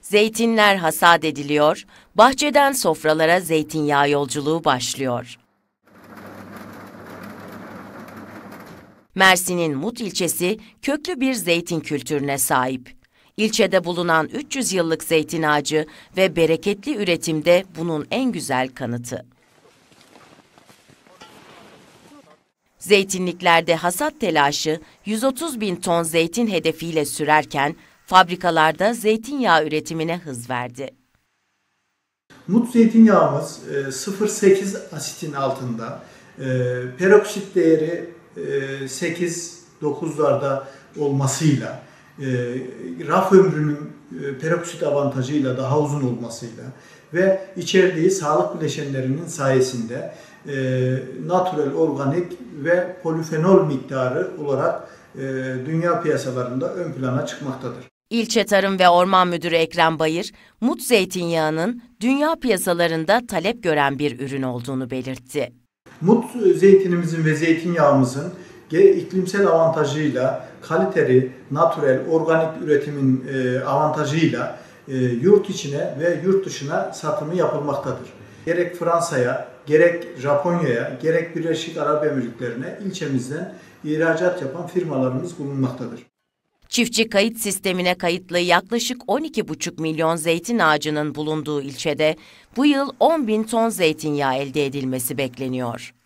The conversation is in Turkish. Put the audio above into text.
Zeytinler hasat ediliyor, bahçeden sofralara zeytinyağı yolculuğu başlıyor. Mersin'in Mut ilçesi köklü bir zeytin kültürüne sahip. İlçede bulunan 300 yıllık zeytin ağacı ve bereketli üretimde bunun en güzel kanıtı. Zeytinliklerde hasat telaşı 130 bin ton zeytin hedefiyle sürerken fabrikalarda zeytinyağı üretimine hız verdi. Mut zeytinyağımız 0,8 asitin altında, peroksit değeri 8-9'larda olmasıyla, raf ömrünün peroksit avantajıyla daha uzun olmasıyla ve içerdiği sağlık bileşenlerinin sayesinde natürel, organik ve polifenol miktarı olarak dünya piyasalarında ön plana çıkmaktadır. İlçe Tarım ve Orman Müdürü Ekrem Bayır, Mut zeytinyağının dünya piyasalarında talep gören bir ürün olduğunu belirtti. Mut zeytinimizin ve zeytinyağımızın iklimsel avantajıyla, kaliteli, natürel, organik üretimin avantajıyla yurt içine ve yurt dışına satımı yapılmaktadır. Gerek Fransa'ya, gerek Japonya'ya, gerek Birleşik Arap Emirlikleri'ne ilçemizden ihracat yapan firmalarımız bulunmaktadır. Çiftçi kayıt sistemine kayıtlı yaklaşık 12,5 milyon zeytin ağacının bulunduğu ilçede bu yıl 10 bin ton zeytinyağı elde edilmesi bekleniyor.